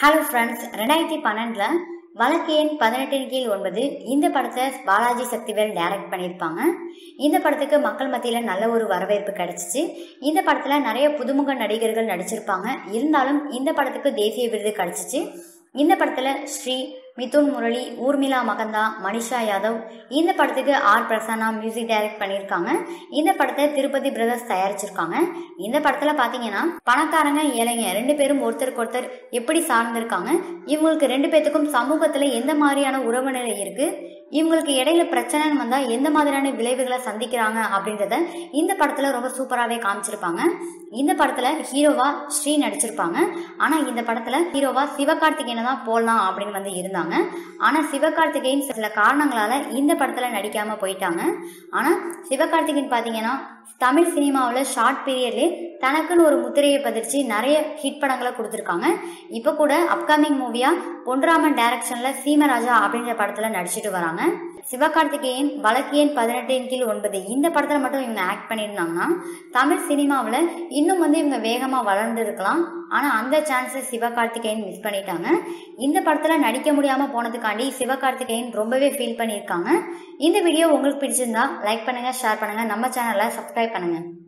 Hello friends, 2012 வழக்கு எண் 18 கீழ் 9 இந்த படத்தை பாலாஜி சக்திவேல் டைரக்ட் பண்ணியிருப்பாங்க. இந்த படத்துக்கு மக்கள் மத்தியில் நல்ல ஒரு வரவேற்பு கிடைச்சிச்சு. இந்த படத்தில் நிறைய புதுமுக நடிகர்கள் நடிச்சிருப்பாங்க. இருந்தாலும் இந்த படத்துக்கு தேசிய விருது கிடைச்சிச்சு. இந்த படத்தில் ஸ்ரீ, மிதுன் முரளி, ஊர்மிளா மகந்தா, மனிஷா யாதவ், இந்த படத்துக்கு ஆர் பிரசன்னா மியூசிக் டைரக்ட் பண்ணியிருக்காங்க. இந்த படத்தை திருப்பதி பிரதர்ஸ் தயாரிச்சிருக்காங்க. இந்த படத்தில் பார்த்தீங்கன்னா பணக்காரங்க ஏழைங்க ரெண்டு பேரும் ஒருத்தருக்கு ஒருத்தர் எப்படி சார்ந்திருக்காங்க, இவங்களுக்கு ரெண்டு பேத்துக்கும் சமூகத்தில் எந்த மாதிரியான உறவு நிலை இருக்கு, இவங்களுக்கு இடையில பிரச்சனைன்னு வந்தா எந்த மாதிரியான விளைவுகளை சந்திக்கிறாங்க அப்படின்றத இந்த படத்துல ரொம்ப சூப்பராகவே காமிச்சிருப்பாங்க. இந்த படத்துல ஹீரோவா ஸ்ரீ நடிச்சிருப்பாங்க. ஆனா இந்த படத்துல ஹீரோவா சிவகார்த்திகேயனை தான் போடலாம் அப்படின்னு இருந்தாங்க. ஆனா சிவகார்த்திகேயன் சில காரணங்களால இந்த படத்துல நடிக்காம போயிட்டாங்க. ஆனா சிவகார்த்திகேயன் பாத்தீங்கன்னா தமிழ் சினிமாவில் ஷார்ட் பீரியட்லேயே தனக்குன்னு ஒரு முத்திரையை பதிச்சு நிறைய ஹிட் படங்களை கொடுத்துருக்காங்க. இப்போ கூட அப்கமிங் மூவியா பொன்ராமன் டைரக்ஷன்ல சீமராஜா அப்படின்ற படத்துல நடிச்சிட்டு வராங்க. சிவகார்த்திகேயன் வழக்கு எண் 18 கீழ் 9 இந்த படத்துல மட்டும் இவங்க ஆக்ட் பண்ணியிருந்தாங்கன்னா தமிழ் சினிமாவில் இன்னும் இவங்க வேகமா வளர்ந்து இருக்கலாம். ஆனா அந்த சான்ஸை சிவகார்த்திகேயன் மிஸ் பண்ணிட்டாங்க. இந்த படத்துல நடிக்க முடியாம போனதுக்காண்டி சிவகார்த்திகேயன் ரொம்பவே ஃபீல் பண்ணியிருக்காங்க. இந்த வீடியோ உங்களுக்கு பிடிச்சிருந்தா லைக் பண்ணுங்க, ஷேர் பண்ணுங்க, நம்ம சேனலை சப்ஸ்கிரைப் பண்ணுங்க.